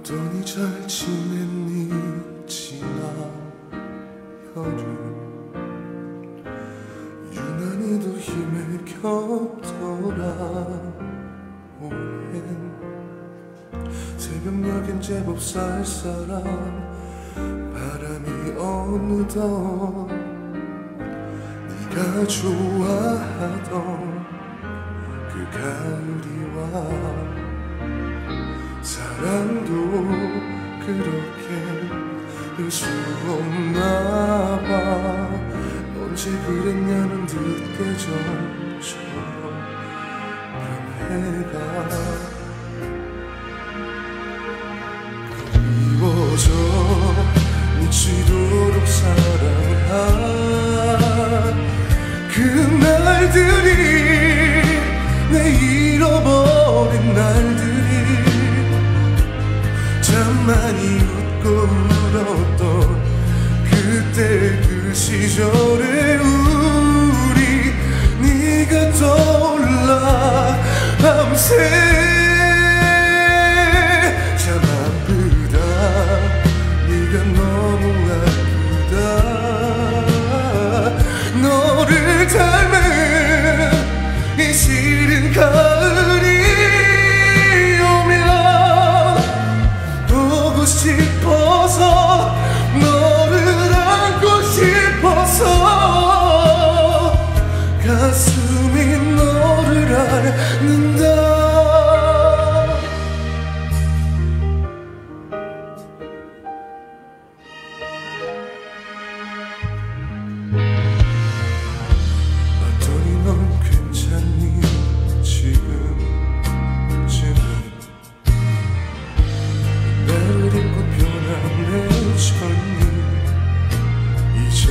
어떠니 잘 지냈니 지난 여름 유난히도 힘을 겹더라 오랜 새벽녘엔 제법 쌀쌀한 바람이 어느덧 네가 좋아하던 그 가을이 와 사랑도 그렇게 수 없나봐 언제 그랬냐는 듯 계절처럼 변해가 그리워져 미치도록 사랑한 그날들이 내 잃어버린 날들이 참 많이 웃고 울었던 그때 그 시절의 우리 네가 떠올라 밤새 참 아프다 네가 너무 아프다 너를 닮은 이 시린 가을이 싶어서 너를 안고 싶어서 가슴이 너를 앓는다 봤더니 넌 괜찮니 지금쯤은 나를 잊고 변한 내 천이 이제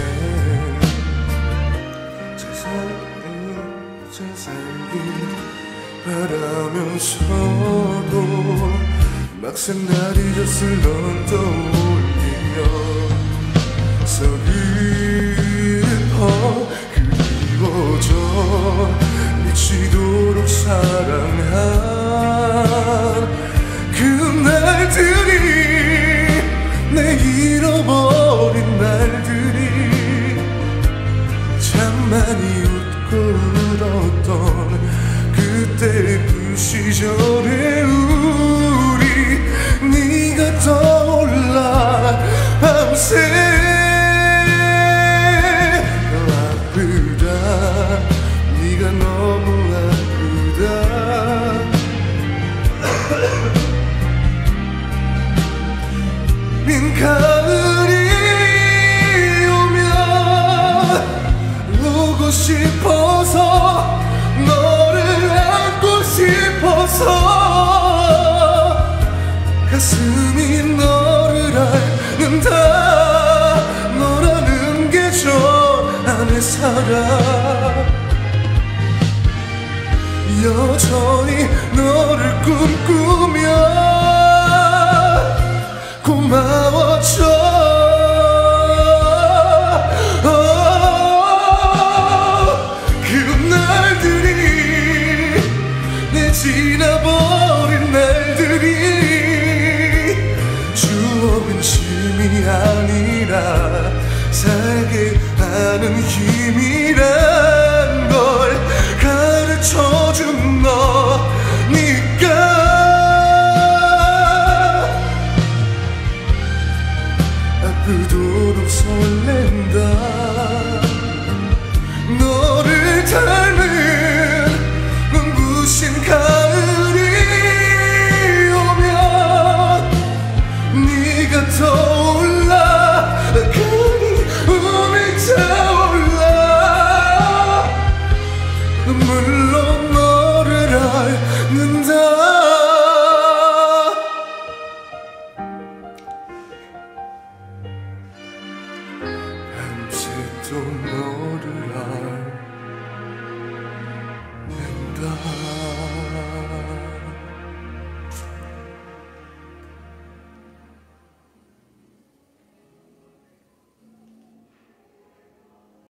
잘 살길 바라면서도 막상 날 잊었을 넌 떠올리며 서글퍼 그리워져 미치도록 사랑한 그날들이 내 잃어버린 날들이 참 많이 웃고 울었던 그때 그 시절의 우리 네가 떠올라 밤새 너 아프다 네가 너무 아프다 민 가을이 오면 오고 싶어서 너를 안고 싶어서 가슴이 너를 앓는다 너라는 게 저 안에 살아 여전히 너를 꿈꾸며 고마워져 그날들이 내 지나버린 날들이 추억은 짐이 아니라 살게 하는 힘이라